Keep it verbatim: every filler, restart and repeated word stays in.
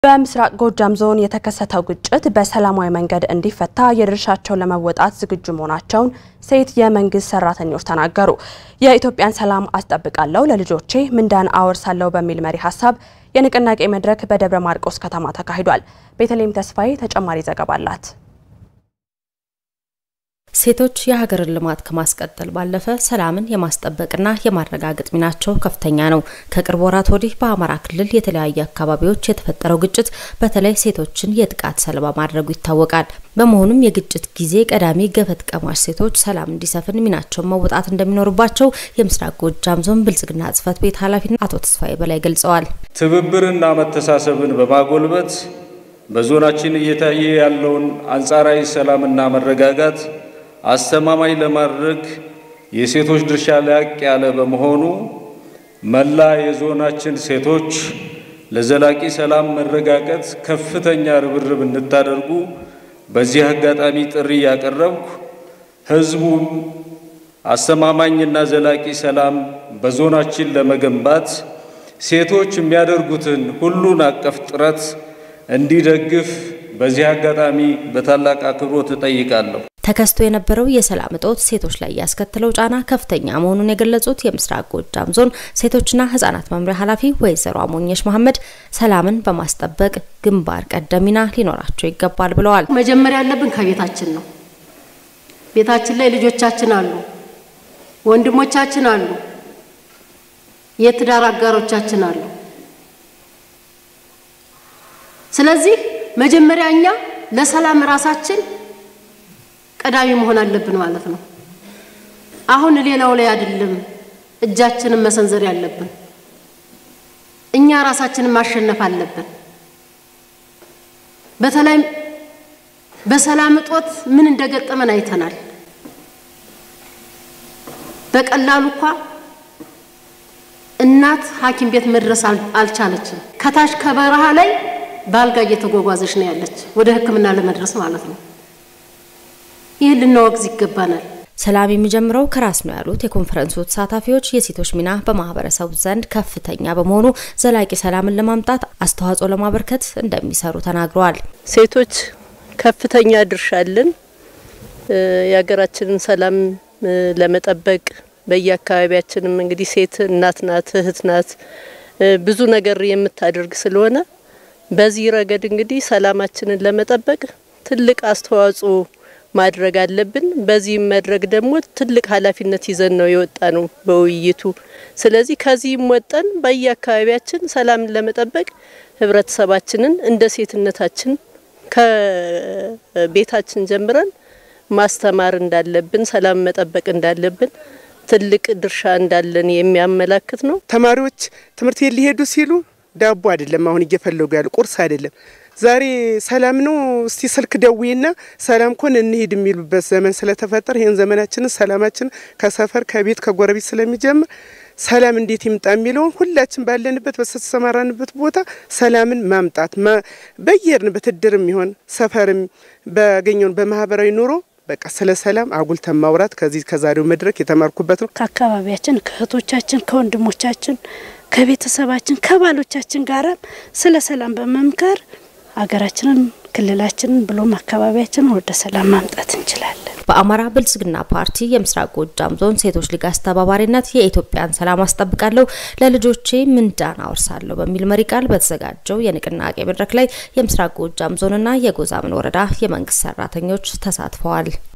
በምስራቅ ጎጃም ዞን የተከሰተው ግጭት በሰላማዊ መንገድ እንዲፈታ የድርሻቸው ለመወጣት ዝግጁ መሆናቸውን ሴት የመንግስት ሰራተኞች ተናገሩ። የኢትዮጵያን ሰላም አስጠብቃለሁ ለልጆቼ ምንዳን አወርሳለሁ በሚል መሪ ሐሳብ የንቅናቄ መድረክ በደብረ ማርቆስ ከተማ ተካሂዷል። ቤተልሔም ተስፋዬ ተጨማሪ ዘገባ አላት። ሴቶች የሀገርን ልማት ከማስቀጠል ባለፈ ሰላምን የማስጠበቅና የማረጋገጥ ሚናቸው ከፍተኛ ነው። ከቅርብ ወራት ወዲህ በአማራ ክልል የተለያዩ አካባቢዎች የተፈጠረው ግጭት በተለይ ሴቶችን የጥቃት ሰለባ ማድረጉ ይታወቃል። በመሆኑም የግጭት ጊዜ ቀዳሚ ገፈት ቀማሽ ሴቶች ሰላም እንዲሰፍን ሚናቸውን መወጣት እንደሚኖርባቸው የምስራቅ ጎጃም ዞን ብልጽግና ጽሕፈት ቤት ኃላፊ አቶ ተስፋዬ በላይ ገልጸዋል። ትብብርና መተሳሰብን በማጎልበት በዞናችን እየታየ ያለውን አንጻራዊ ሰላምና መረጋጋት አስተማማኝ ለማድረግ የሴቶች ድርሻ ላቅ ያለ በመሆኑ መላ የዞናችን ሴቶች ለዘላቂ ሰላም መረጋጋት ከፍተኛ ርብርብ እንድታደርጉ በዚህ አጋጣሚ ጥሪ ያቀረብኩ ህዝቡም አስተማማኝና ዘላቂ ሰላም በዞናችን ለመገንባት ሴቶች የሚያደርጉትን ሁሉን አቀፍ ጥረት እንዲደግፍ በዚህ አጋጣሚ በታላቅ አክብሮት እጠይቃለሁ። ተከስቶ የነበረው የሰላም እጦት ሴቶች ላይ ያስከተለው ጫና ከፍተኛ መሆኑን የገለጹት የምስራቅ ጎጃም ዞን ሴቶችና ህፃናት መምሪያ ኃላፊ ወይዘሮ አሞኘሽ መሐመድ ሰላምን በማስጠበቅ ግንባር ቀደም ሚና ሊኖራቸው ይገባል ብለዋል። መጀመሪያ ያለብን ከቤታችን ነው። ቤታችን ላይ ልጆቻችን አሉ፣ ወንድሞቻችን አሉ፣ የትዳር አጋሮቻችን አሉ። ስለዚህ መጀመሪያ እኛ ለሰላም ራሳችን ቀዳሚ መሆን አለብን ማለት ነው። አሁን ሌላው ላይ አይደለም እጃችንን መሰንዘር ያለብን፣ እኛ ራሳችንን ማሸነፍ አለብን። በተለይ በሰላም እጦት ምን እንደገጠመን አይተናል። በቀላሉ እንኳን እናት ሐኪም ቤት መድረስ አልቻለችም። ከታች ከበረሃ ላይ ባልጋ እየተጓጓዘች ነው ያለች ወደ ሕክምና ለመድረስ ማለት ነው። ይህ ልናወግዝ ይገባናል። ሰላም የሚጀምረው ከራስ ነው ያሉት የኮንፈረንሱ ተሳታፊዎች የሴቶች ሚና በማህበረሰቡ ዘንድ ከፍተኛ በመሆኑ ዘላቂ ሰላምን ለማምጣት አስተዋጽኦ ለማበርከት እንደሚሰሩ ተናግረዋል። ሴቶች ከፍተኛ ድርሻ አለን። የሀገራችንን ሰላም ለመጠበቅ በየአካባቢያችንም እንግዲህ ሴት እናት ናት፣ እህት ናት፣ ብዙ ነገር የምታደርግ ስለሆነ በዚህ ረገድ እንግዲህ ሰላማችንን ለመጠበቅ ትልቅ አስተዋጽኦ ማድረግ አለብን። በዚህ መድረክ ደግሞ ትልቅ ኃላፊነት ይዘን ነው የወጣነው በውይይቱ። ስለዚህ ከዚህም ወጣን በየአካባቢያችን ሰላም ለመጠበቅ ህብረተሰባችንን እንደ ሴትነታችን ከቤታችን ጀምረን ማስተማር እንዳለብን፣ ሰላም መጠበቅ እንዳለብን ትልቅ ድርሻ እንዳለን የሚያመላክት ነው። ተማሪዎች ትምህርት ቤት ሊሄዱ ሲሉ ዳቦ አይደለም አሁን እየፈለጉ ያሉ ቁርስ አይደለም። ዛሬ ሰላም ነው እስቲ ስልክ ደውይና ሰላም ኮን እንሂድ የሚሉበት ዘመን ስለተፈጠረ ይሄን ዘመናችንን ሰላማችን ከሰፈር ከቤት ከጎረቤት ስለሚጀምር ሰላም እንዴት ይምጣ የሚለው ሁላችን ባለንበት በተሰማራንበት ቦታ ሰላምን ማምጣት በየርንበት እድርም ይሆን ሰፈርም ባገኘን በማህበራዊ ኑሮ በቃ ስለ ሰላም አጉልተን ማውራት ከዚህ ከዛሬው መድረክ የተማርኩበት ነው። ከአካባቢያችን ከእህቶቻችን ከወንድሞቻችን ከቤተሰባችን ከባሎቻችን ጋር ስለ ሰላም በመምከር ሀገራችንን ክልላችንን ብሎም አካባቢያችንን ወደ ሰላም ማምጣት እንችላለን። በአማራ ብልጽግና ፓርቲ የምስራቅ ጎጃም ዞን ሴቶች ሊግ አስተባባሪነት የኢትዮጵያን ሰላም አስጠብቃለሁ ለልጆቼ ምንዳን አወርሳለሁ በሚል መሪ ቃል በተዘጋጀው የንቅናቄ መድረክ ላይ የምስራቅ ጎጃም ዞንና የጎዛምን ወረዳ የመንግስት ሰራተኞች ተሳትፈዋል።